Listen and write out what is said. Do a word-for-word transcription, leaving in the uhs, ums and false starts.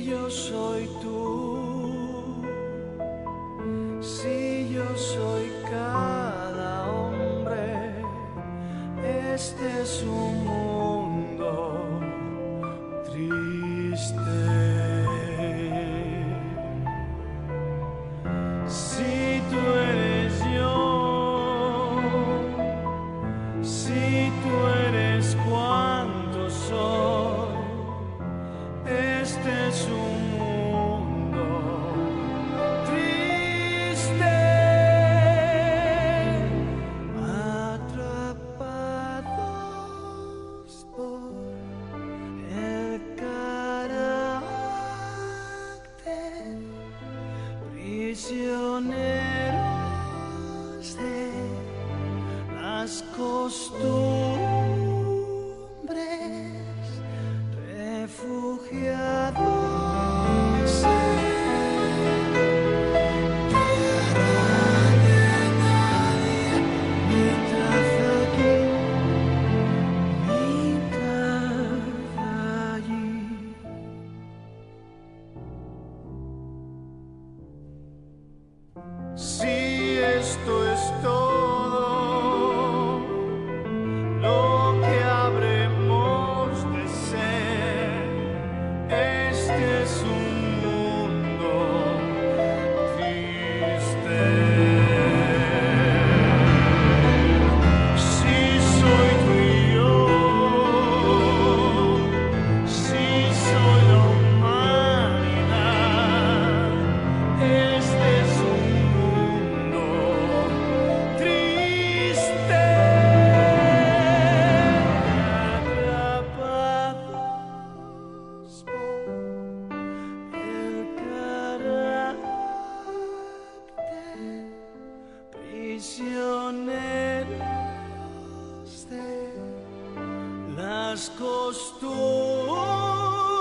yo soy tú, si yo soy cada hombre, este es un mundo triste. Si tú eres yo, si tú eres cuanto soy, este es un mundo triste, atrapados por el carácter, prisioneros de las costumbres, refugiados en tierra de nadie, mitad aquí, mitad allí. Si esto es todo lo que habremos de ser, este es un mundo triste. Si soy tú y yo, si soy la humanidad, este es un mundo triste, atrapados por el carácter, prisioneros de las costumbres,